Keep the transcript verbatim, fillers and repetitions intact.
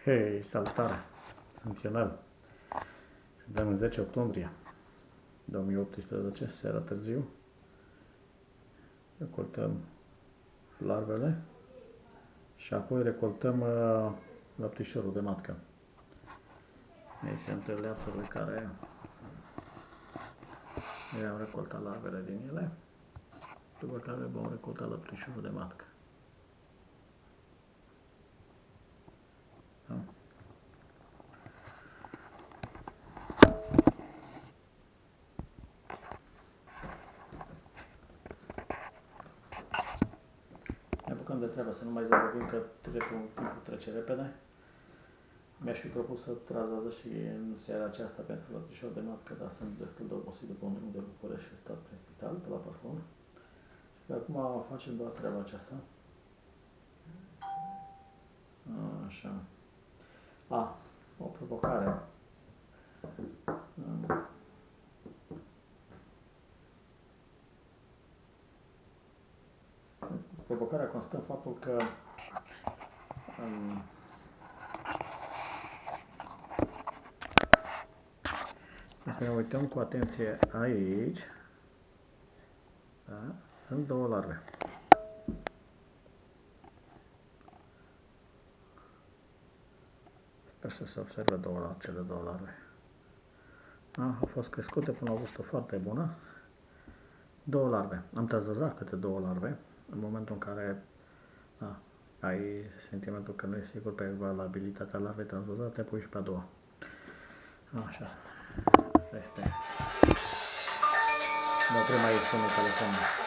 Hei, salutare! Sunt Ionel. Suntem în zece octombrie două mii optsprezece, seara târziu. Recoltăm larvele și apoi recoltăm uh, lăptișorul de matcă. Aici sunt leațurile care le-am recoltat larvele din ele, după care vom recolta lăptișorul de matcă. Da? Ne apucăm de treabă, să nu mai zăbovim că timpul trece repede. Mi-aș fi propus să transvază și în seara aceasta pentru lăptișor de matcă, dar sunt destul de obosit după un drum de București și stat prin spital, pe la Parfon. Și acum facem doar treaba aceasta. Așa. A, o provocare. Provocarea constă în faptul că um, dacă ne uităm cu atenție aici, da, sunt două larve. Sper să se observe două larve, cele două larve. Da, au fost crescute până la o vârstă foarte bună. Două larve. Am tăzăzat câte două larve. În momentul în care da, ai sentimentul că nu e sigur pe valabilitatea larvei transvăzate, pui și pe a doua. Așa. Asta este. Nu oprim aici sunul telefonului.